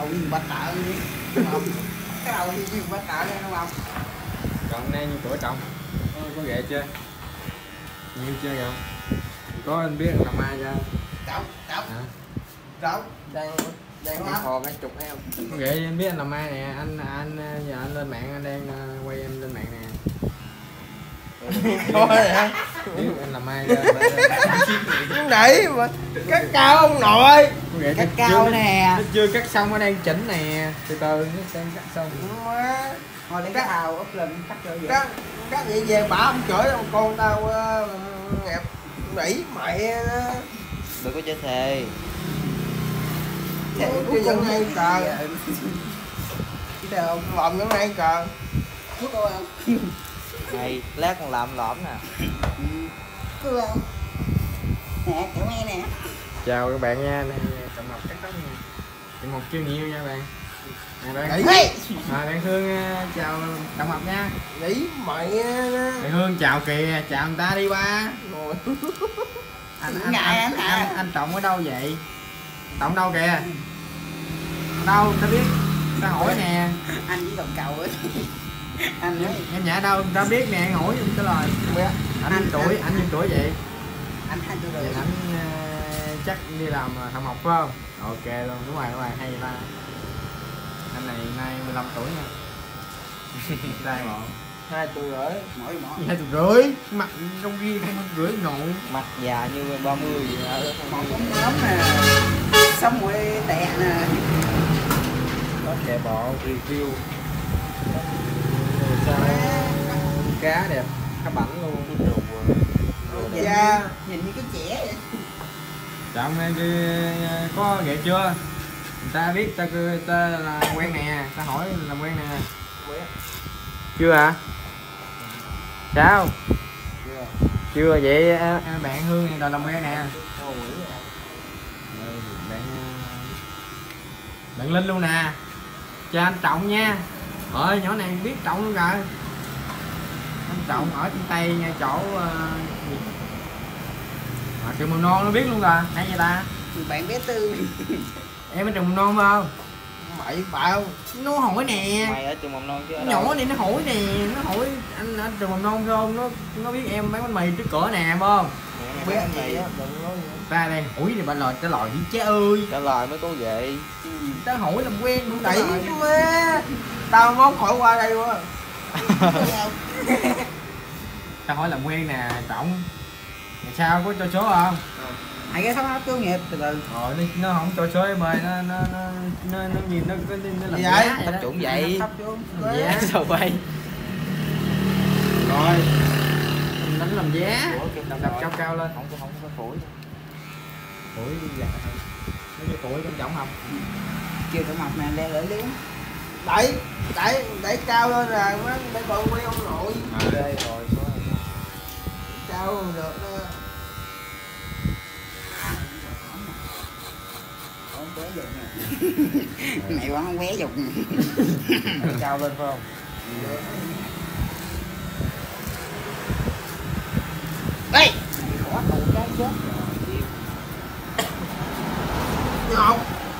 đầu gì bạch tạ gì cái đầu gì bạch tạ đây nó không Trọng nay nhiêu tuổi Trọng? Có ghệ chưa? Nhiêu chưa vậy? Có anh biết làm ai chưa? Trọng Hả? đang hòn cái chục heo. Có ghệ anh biết anh làm ai nè, anh giờ anh lên mạng, anh đang quay em lên mạng nè. thôi hả? Biết anh làm ai chưa? Đẩy mà cắt cao ông nội. Cắt cao nè. Nó chưa cắt xong, nó đang chỉnh nè, từ từ nó đang cắt xong. Thôi để cái hào úp lên cắt cho vậy. Cắt vậy về bả ông chửi ông con tao nghẹp đẩy mẹ nó. Đừng có chơi thề. Cái vẫn hay cờ. Cái nào lòng vẫn hay cờ. Thuốc coi không? Này, lát còn làm lõm nè. Cứ không? Nè, kiểu nghe nè. Chào các bạn nha, này Trọng Mập cắt tóc nha. Chị một chiêu nhiều nha bạn. Nè bạn. Bạn Hương chào Trọng Mập nha. Nghĩ mẹ nó. Bạn Hương chào kìa, chào người ta đi ba. Anh Trọng ở đâu vậy? Trọng đâu kìa? Đâu ta biết, ta hỏi nè. Anh với đồng cầu ấy. Anh nói Em nhả đâu ta biết nè, hỏi trả lời. Anh nhiêu tuổi vậy? Anh 2 tuổi rồi. Anh chắc đi làm thợ mộc phải không? Ok luôn, đúng rồi hay ta. Anh này nay 15 tuổi nha. Trai bộ 2 tuổi rưỡi mỗi 2 tuổi rưỡi, mặt trong kia 2 tuổi rưỡi nội. Mặt già như 30 gì nữa. một bóng nhóm nè, xong rồi tẹt nè. Có chạy bộ review. Sao cá đẹp, cá bảnh luôn. Da nhìn như cái trẻ vậy. Trọng có ghệ chưa? Người ta biết ta là quen nè, ta hỏi làm quen nè. Chưa hả? Sao? Chưa vậy bạn Hương này đòi làm quen nè. Bạn Linh luôn nè. Chào anh Trọng nha. Ơi nhỏ này biết Trọng luôn rồi. Anh Trọng ở trên Tây ngay chỗ trường mầm non nó biết luôn rồi, hay vậy ta? Bạn bé Tư. Em ở trường mầm non phải không? Bậy bạo. Nó hỏi nè. Mày ở trường mầm non chứ ở Nhỏ này nó hỏi nè, nó hỏi anh ở trường mầm non phải không? Nó biết em bán bánh mì trước cửa nè phải không? Bé mày Ta đang hỏi thì bạn lời trả lời đi chế ơi. trả lời mới có vậy. Ta hỏi làm quen không đẩy má. Tao mốt khỏi qua đây quá. Ta hỏi làm quen nè Trọng. Ngày sao có cho số không? Hai cái sắp tốt nghiệp từ từ. Nó không cho số em ơi, nó nhìn nó làm giá Tập trung vậy. Giá Sao vậy? rồi mình đánh làm giá, đập cao cao lên. Không có phổi. Tuổi già thôi, mấy cái tuổi cũng trọng không? Kêu tụi mập nè đe gửi liếng. Đẩy cao lên rồi để còn quay ông nội. Đây rồi Cao được đó. Mày quá không bé dục. cao lên phải không? Ê! Khó tụ cái chết. Ngọc.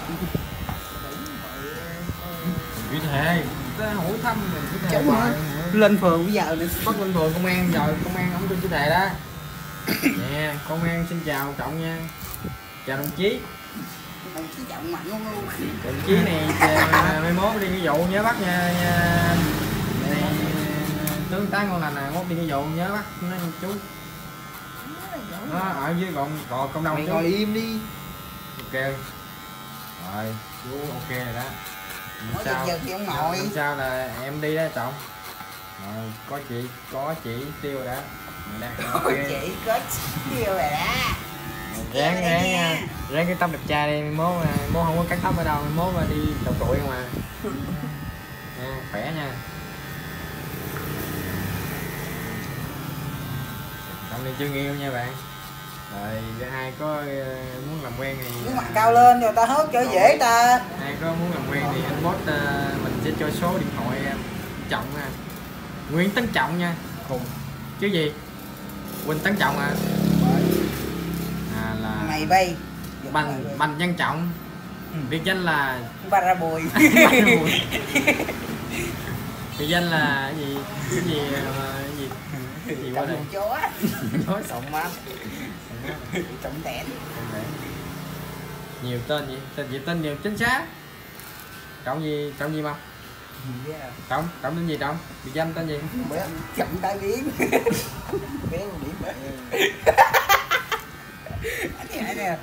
Cứ thế, ta hỏi thăm mình cứ thế. Lên phường bây giờ nữa. Bắt lên phường công an, giờ công an không tin chữ thề đó. Nè, công an xin chào Trọng nha. Chào đồng chí. Đồng chí Trọng mạnh luôn luôn. Đồng chí này mai mốt đi nghĩa vụ nhớ bắt nha. Này tướng tá ngon lành nè, mốt đi nghĩa vụ nhớ bắt nó chú. Nó ở dưới còn công đồng. Mày ngồi im đi. Ok. Rồi, chú ok rồi đó. Năm sau là em đi đó Trọng. Rồi, có chị tiêu đã. Chị có tiêu rồi đó. Ráng cái tóc đẹp trai đi, mốt không có cắt tóc ở đâu, mốt đi đầu trụi không à. Nha, khỏe nha. Trọng này chưa yêu nha bạn. Rồi ai có muốn làm quen thì muốn mặt cao lên rồi ta hớt cho dễ ta. Ai có muốn làm quen thì anh post mình sẽ cho số điện thoại Trọng nha. Nguyễn Tấn Trọng nha. Cùng chứ gì? Quỳnh Tấn Trọng là Mày bay Bành Văn Trọng. biệt danh là Barabui. biệt danh là cái gì qua đây Chó sống mát trọng tẻn nhiều tên tên nhiều chính xác. Trọng gì mà trọng tên gì trọng biệt danh tên gì chậm tai biến biến điểm anh nè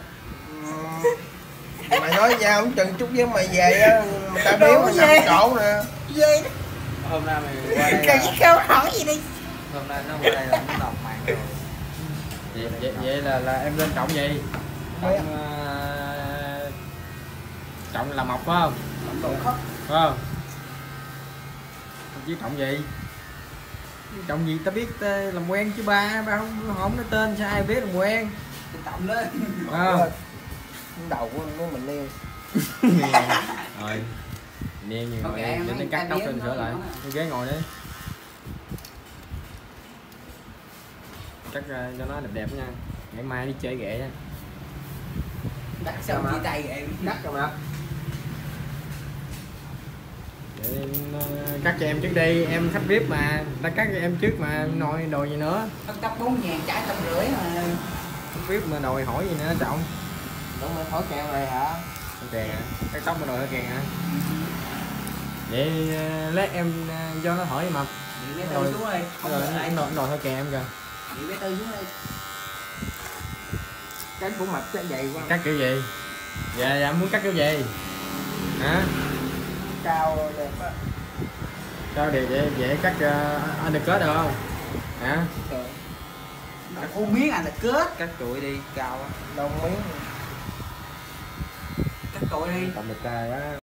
mày nói nhau không chừng chút với mày về á tao biếu mày nằm chỗ nè gì hôm nay mày qua đây cái câu hỏi gì đi hôm nay nó qua đây là nó đọc mạng rồi vậy là em lên trọng gì trọng là mộc phải không phải không chứ trọng gì ta biết làm quen chứ ba không nói tên sao ai biết làm quen trọng lên đầu của mình nêu rồi nêu nhiều rồi để tính cắt tóc lên sửa lại cái ghế ngồi đấy cắt cho nó đẹp đẹp nha ngày mai đi chơi ghệ nha đặt xong chia tay em cắt rồi mà để cắt cho em trước đi em khách VIP mà ta cắt cho em trước mà nói đồ gì nữa tóc 4.000 trả 150 mà khách VIP mà đòi hỏi gì nữa trọng đúng rồi thổi kèo này hả kèn hả cái tóc mà đòi hỏi kèn hả vậy lát em cho nó hỏi mà bé Tư xuống đi rồi đòi hỏi kèn em kìa bé Tư xuống đi cái của mập cái dày quá cắt kiểu gì dạ muốn cắt kiểu gì hả cao đẹp á sao đẹp vậy cắt undercut được không hả u miếng anh là kết cắt trụi đi cao á đồng miếng cắt trụi đi cầm được cài á